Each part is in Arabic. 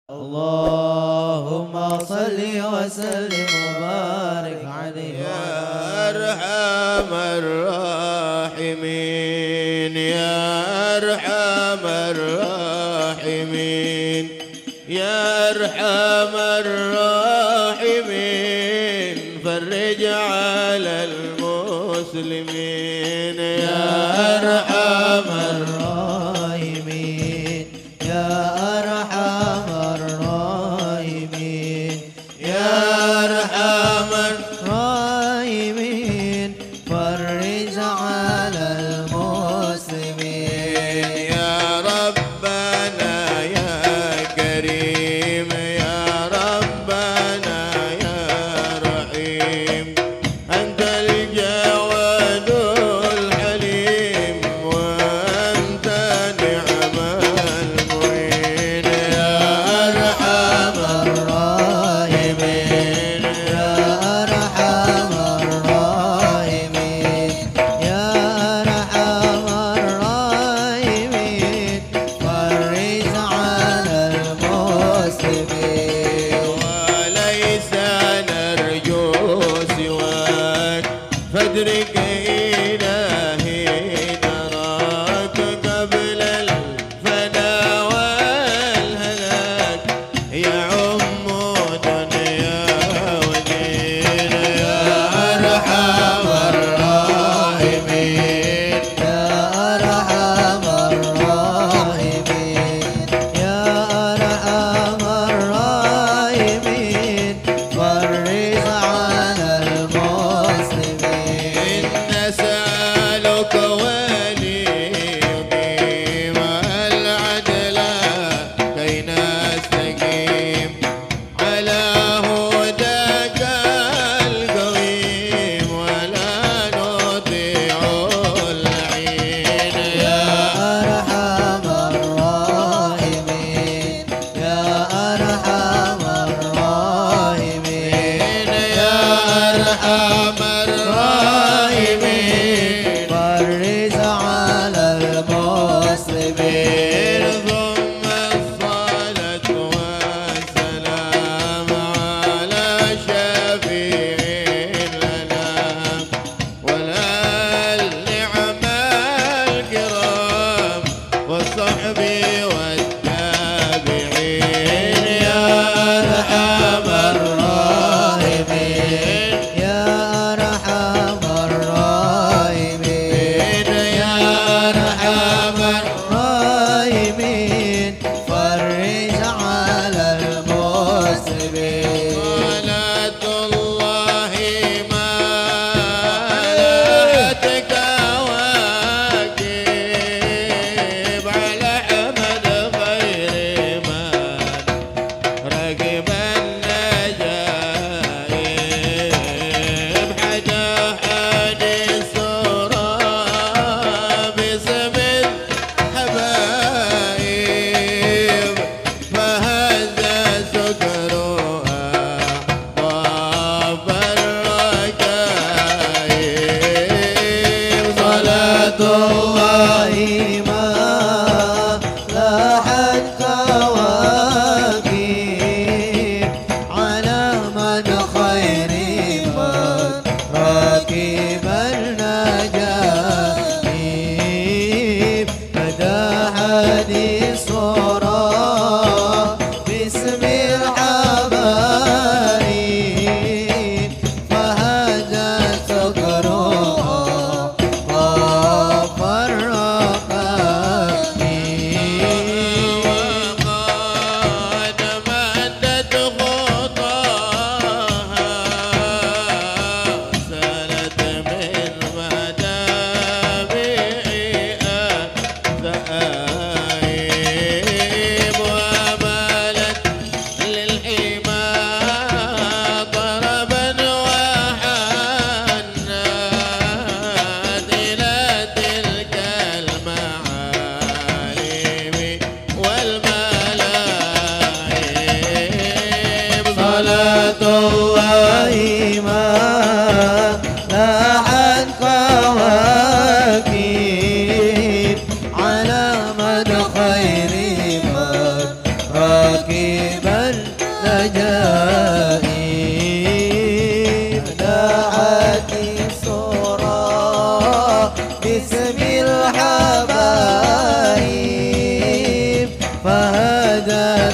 اللهم صل وسلم وبارك عليه يا أرحم الراحمين يا أرحم الراحمين يا أرحم الراحمين فرج على المسلمين يا أرحم الراحمين يا أرحم الراحمين يا أرحم الراحمين فرج على المسلمين يا ربنا يا كريم يا ربنا يا رحيم أنت الجواد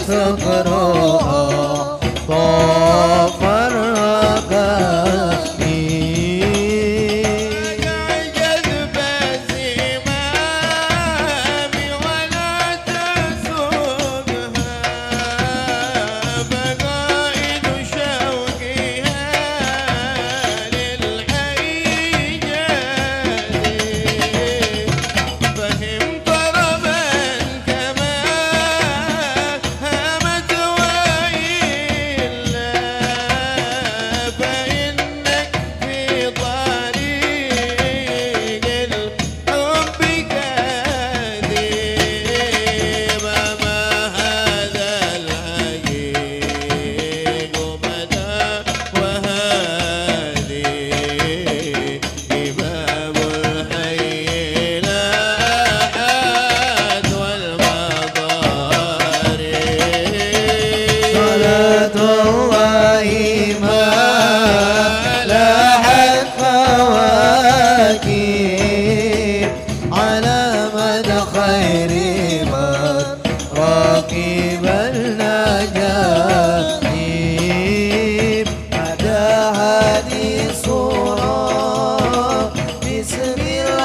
سكرها طاف الركائب جذب الزمام ولا تسوقها فقائد شوقها للحي جاذب فهم طربا كما هامت وإلا فإنك في طريق الحب كاذب ما هذا الحقيق بدا وهذه باب الحي لا أحد والمضارب صلاة الله ما لاحت فواكب على مدى خير من راكب النجاة مدى هذه الصورة باسم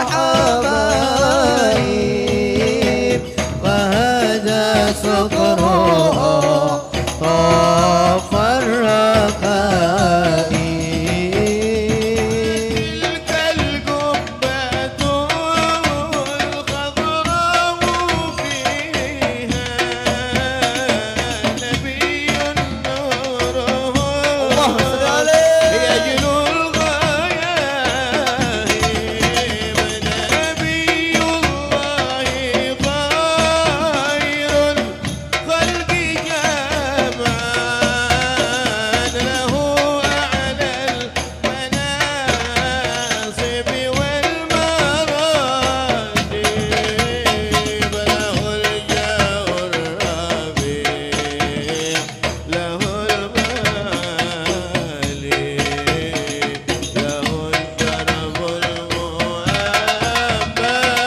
الحبايب وهذا سكرها طاف الركائب تلك القبة الخضراء فيها نبي نوره يجلو الغياهب نبي الله خير الخلق جمعا له أعلى المناصب والمراتب له الجاه الرفيع له المالي له الشرف المؤبد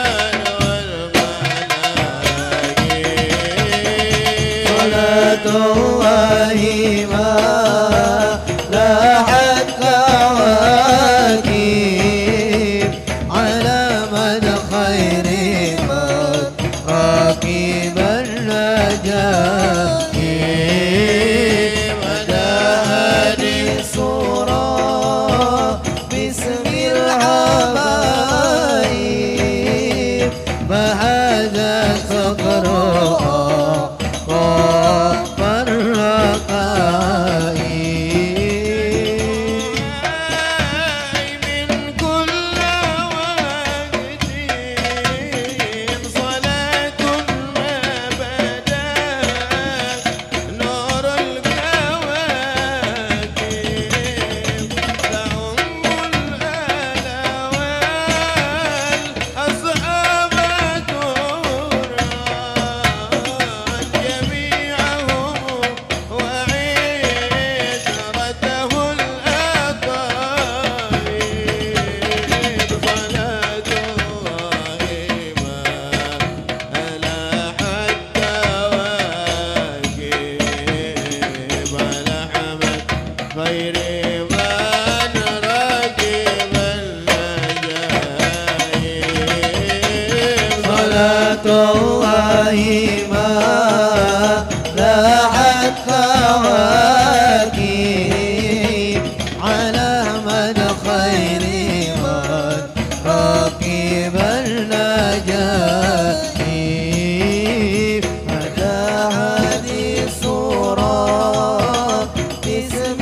صلاة والملائكة الله ما لاحت كواكب على مدى خير من راكب النجاة مدى هذه الصورة باسم الحبايب فهذا سكرها طاف الركائب من كل وقت صلاة ما بدا نور الكواكب لهم الآل والأصحاب ترى جميعهم وعشرته الأقارب صلاة الله ما ألاحت كواكب على حمد خير من راكب النجايب صلاة الله ما لاحت كواكب على مدى خير من راكب النجاة مدى هذه الصورة باسم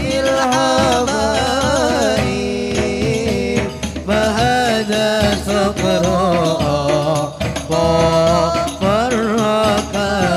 الحبايب فهذا سكرها طاف الركائب